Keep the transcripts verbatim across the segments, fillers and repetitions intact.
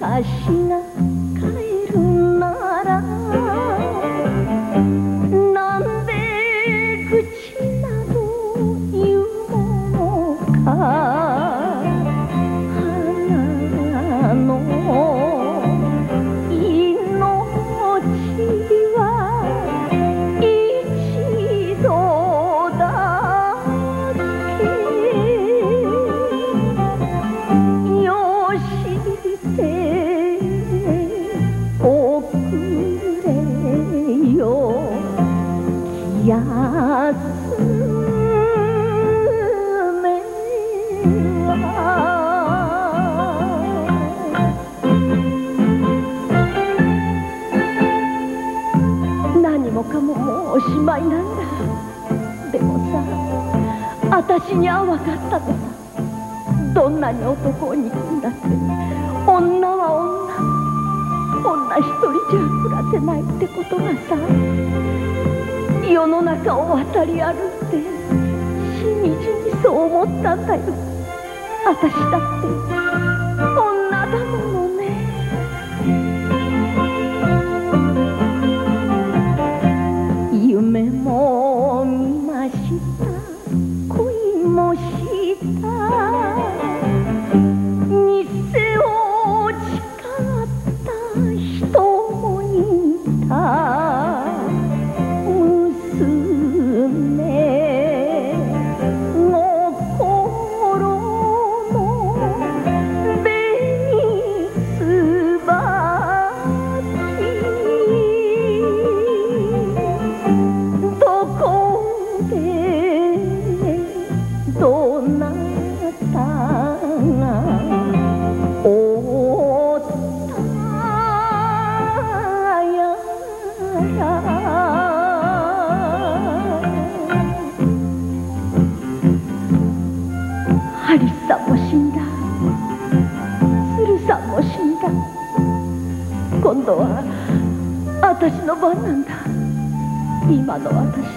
私が帰るならなんで口など言うのか花の命は一度だけよしておくれよ気休めは何もかももうおしまいなんだ。でもさ、私には分かったのさ。どんなに男を憎んだって女は女、女一人じゃ暮らせないってことがさ、世の中を渡り歩いてしみじみそう思ったんだよ。私だって女だものね。夢も見ました、恋もした偽を誓った人もいた。娘心の紅つばきどこでどなたがおったやら。ハリスさんも死んだ、鶴さんも死んだ。今度は私の番なんだ。今の私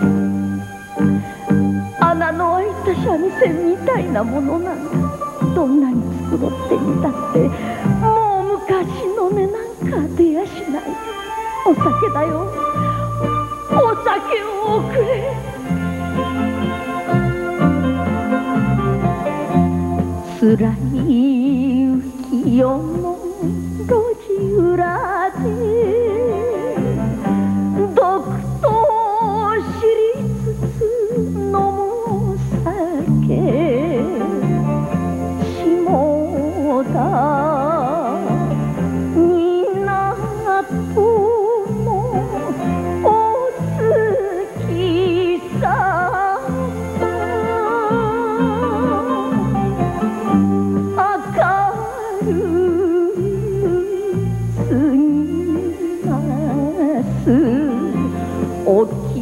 穴の開いた三味線みたいなものなんだ。どんなに繕ってみたってもう昔の音なんか出やしない。お酒だよ、お酒をくれ。つらい浮世の路地裏で毒と知りつつ飲むお酒。下田港のお月さま明るすぎます。お